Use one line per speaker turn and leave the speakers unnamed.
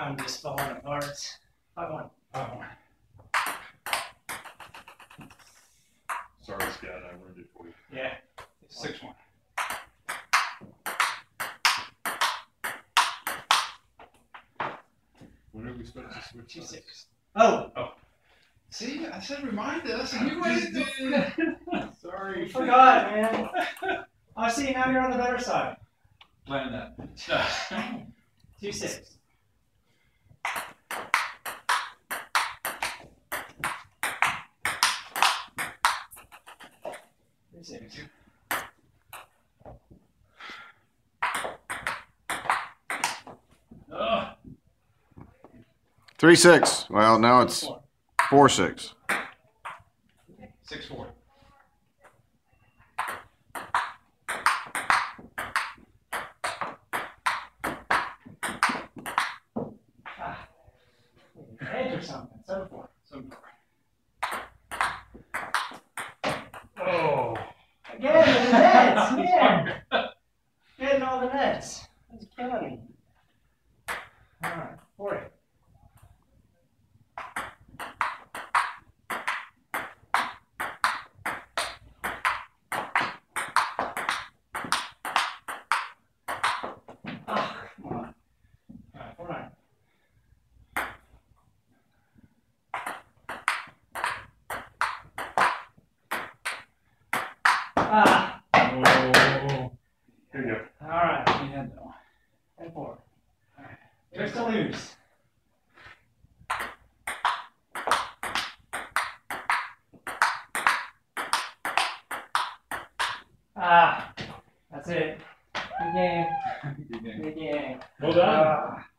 I'm just falling apart. 5-1.
5-1. Sorry, Scott, I ruined it for you.
Yeah.
6-1. When are we supposed to switch?
2-6. Oh.
See, I said remind us, and you waited. Sorry.
I forgot, man. I see, now you're on the better side.
Plan that.
2-6.
Thank you. Oh.
3-6. Well, now it's 4-6.
6-4.
Edge or something. 7-4.
7-4.
Oh. Again, the nets. Again. Getting all the nets. That's killing me. All right. 4-8. Ah.
Oh. Here you go.
All right.
Yeah, no.
10-4. All right. Here's to lose. Ah. That's it. Good game.
Good game.
Good game.
Well done.
Ah.